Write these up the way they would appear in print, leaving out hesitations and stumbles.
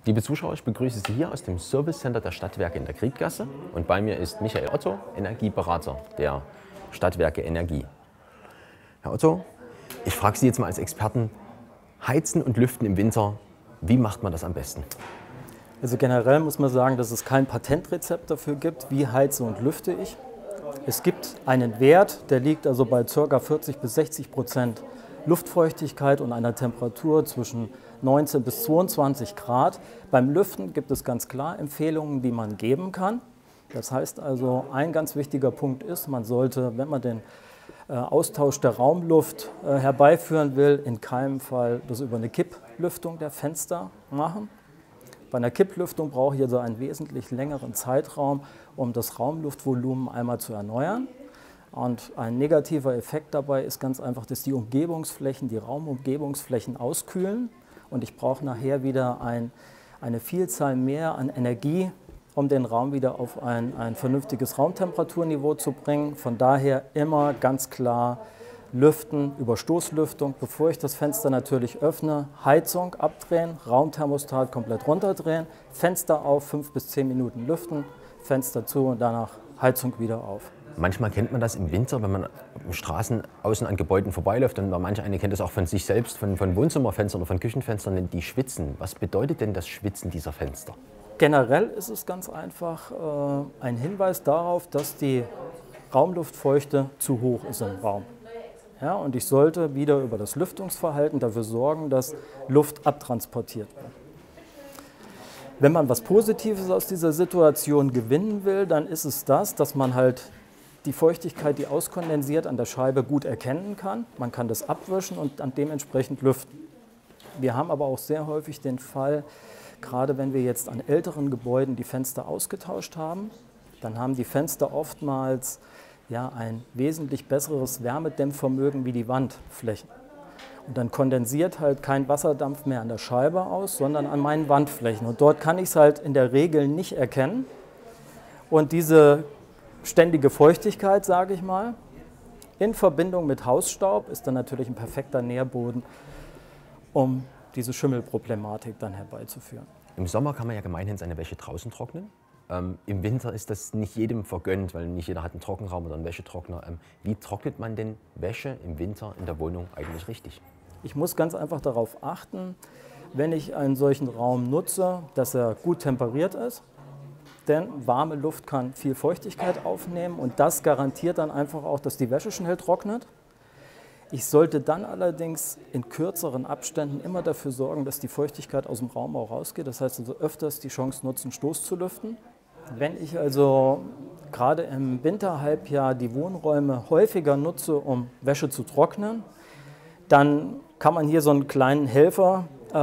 Liebe Zuschauer, ich begrüße Sie hier aus dem Service Center der Stadtwerke in der Krieggasse und bei mir ist Michael Otto, Energieberater der Stadtwerke Energie. Herr Otto, ich frage Sie jetzt mal als Experten, Heizen und Lüften im Winter, wie macht man das am besten? Also generell muss man sagen, dass es kein Patentrezept dafür gibt, wie heize und lüfte ich. Es gibt einen Wert, der liegt also bei ca. 40 bis 60% Luftfeuchtigkeit und einer Temperatur zwischen 19 bis 22 Grad. Beim Lüften gibt es ganz klar Empfehlungen, die man geben kann. Das heißt also, ein ganz wichtiger Punkt ist, man sollte, wenn man den Austausch der Raumluft herbeiführen will, in keinem Fall das über eine Kipplüftung der Fenster machen. Bei einer Kipplüftung brauche ich also einen wesentlich längeren Zeitraum, um das Raumluftvolumen einmal zu erneuern. Und ein negativer Effekt dabei ist ganz einfach, dass die Umgebungsflächen, die Raumumgebungsflächen auskühlen. Und ich brauche nachher wieder eine Vielzahl mehr an Energie, um den Raum wieder auf ein vernünftiges Raumtemperaturniveau zu bringen. Von daher immer ganz klar lüften über Stoßlüftung, bevor ich das Fenster natürlich öffne, Heizung abdrehen, Raumthermostat komplett runterdrehen, Fenster auf, 5 bis 10 Minuten lüften, Fenster zu und danach Heizung wieder auf. Manchmal kennt man das im Winter, wenn man Straßen außen an Gebäuden vorbeiläuft und manche eine kennt das auch von sich selbst, von Wohnzimmerfenstern oder von Küchenfenstern, die schwitzen. Was bedeutet denn das Schwitzen dieser Fenster? Generell ist es ganz einfach ein Hinweis darauf, dass die Raumluftfeuchte zu hoch ist im Raum. Ja, und ich sollte wieder über das Lüftungsverhalten dafür sorgen, dass Luft abtransportiert wird. Wenn man was Positives aus dieser Situation gewinnen will, dann ist es das, dass man halt die Feuchtigkeit, die auskondensiert an der Scheibe, gut erkennen kann. Man kann das abwischen und dann dementsprechend lüften. Wir haben aber auch sehr häufig den Fall, gerade wenn wir jetzt an älteren Gebäuden die Fenster ausgetauscht haben, dann haben die Fenster oftmals ein wesentlich besseres Wärmedämmvermögen wie die Wandflächen. Und dann kondensiert halt kein Wasserdampf mehr an der Scheibe aus, sondern an meinen Wandflächen. Und dort kann ich es halt in der Regel nicht erkennen. Und diese ständige Feuchtigkeit, sage ich mal, in Verbindung mit Hausstaub ist dann natürlich ein perfekter Nährboden, um diese Schimmelproblematik dann herbeizuführen. Im Sommer kann man ja gemeinhin seine Wäsche draußen trocknen. Im Winter ist das nicht jedem vergönnt, weil nicht jeder hat einen Trockenraum oder einen Wäschetrockner. Wie trocknet man denn Wäsche im Winter in der Wohnung eigentlich richtig? Ich muss ganz einfach darauf achten, wenn ich einen solchen Raum nutze, dass er gut temperiert ist. Denn warme Luft kann viel Feuchtigkeit aufnehmen und das garantiert dann einfach auch, dass die Wäsche schnell trocknet. Ich sollte dann allerdings in kürzeren Abständen immer dafür sorgen, dass die Feuchtigkeit aus dem Raum auch rausgeht. Das heißt also öfters die Chance nutzen, Stoß zu lüften. Wenn ich also gerade im Winterhalbjahr die Wohnräume häufiger nutze, um Wäsche zu trocknen, dann kann man hier so einen kleinen Helfer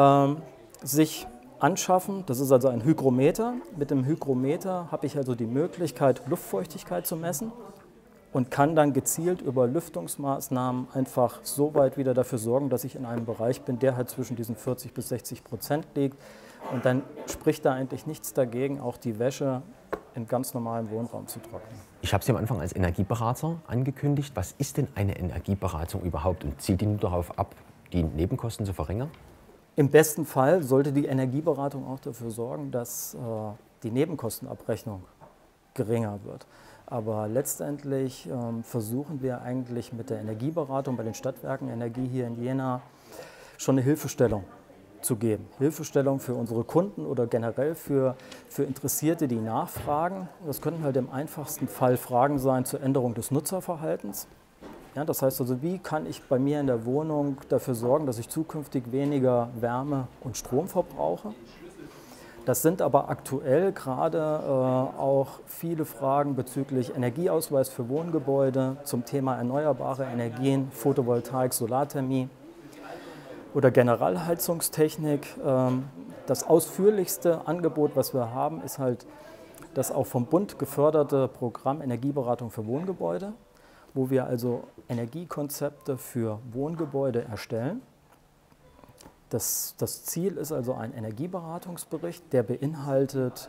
sich anschaffen. Das ist also ein Hygrometer. Mit dem Hygrometer habe ich also die Möglichkeit, Luftfeuchtigkeit zu messen und kann dann gezielt über Lüftungsmaßnahmen einfach so weit wieder dafür sorgen, dass ich in einem Bereich bin, der halt zwischen diesen 40 bis 60% liegt. Und dann spricht da eigentlich nichts dagegen, auch die Wäsche in ganz normalem Wohnraum zu trocknen. Ich habe Sie am Anfang als Energieberater angekündigt. Was ist denn eine Energieberatung überhaupt und zielt die nur darauf ab, die Nebenkosten zu verringern? Im besten Fall sollte die Energieberatung auch dafür sorgen, dass die Nebenkostenabrechnung geringer wird. Aber letztendlich versuchen wir eigentlich mit der Energieberatung bei den Stadtwerken Energie hier in Jena schon eine Hilfestellung zu geben. Hilfestellung für unsere Kunden oder generell für Interessierte, die nachfragen. Das könnten halt im einfachsten Fall Fragen sein zur Änderung des Nutzerverhaltens. Ja, das heißt also, wie kann ich bei mir in der Wohnung dafür sorgen, dass ich zukünftig weniger Wärme und Strom verbrauche? Das sind aber aktuell gerade auch viele Fragen bezüglich Energieausweis für Wohngebäude zum Thema erneuerbare Energien, Photovoltaik, Solarthermie oder Generalheizungstechnik. Das ausführlichste Angebot, was wir haben, ist halt das auch vom Bund geförderte Programm Energieberatung für Wohngebäude, wo wir also Energiekonzepte für Wohngebäude erstellen. Das Ziel ist also ein Energieberatungsbericht, der beinhaltet,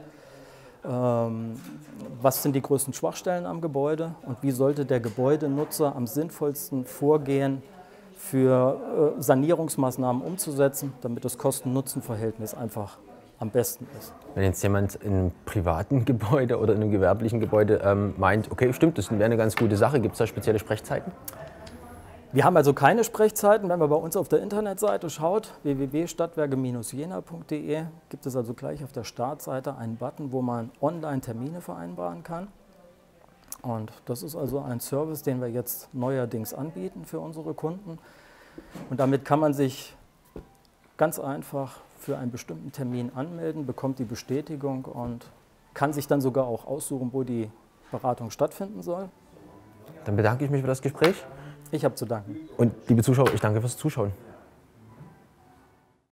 was sind die größten Schwachstellen am Gebäude und wie sollte der Gebäudenutzer am sinnvollsten vorgehen, für Sanierungsmaßnahmen umzusetzen, damit das Kosten-Nutzen-Verhältnis einfach am besten ist. Wenn jetzt jemand in einem privaten Gebäude oder in einem gewerblichen Gebäude meint, okay, stimmt, das wäre eine ganz gute Sache, gibt es da spezielle Sprechzeiten? Wir haben also keine Sprechzeiten. Wenn man bei uns auf der Internetseite schaut, www.stadtwerke-jena.de, gibt es also gleich auf der Startseite einen Button, wo man online Termine vereinbaren kann. Und das ist also ein Service, den wir jetzt neuerdings anbieten für unsere Kunden. Und damit kann man sich ganz einfach für einen bestimmten Termin anmelden, bekommt die Bestätigung und kann sich dann sogar auch aussuchen, wo die Beratung stattfinden soll. Dann bedanke ich mich für das Gespräch. Ich habe zu danken. Und liebe Zuschauer, ich danke fürs Zuschauen.